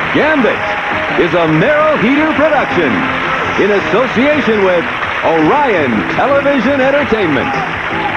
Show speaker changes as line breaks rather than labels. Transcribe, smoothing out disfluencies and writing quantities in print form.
Gambit is a Merrill Heater production in association with Orion Television Entertainment.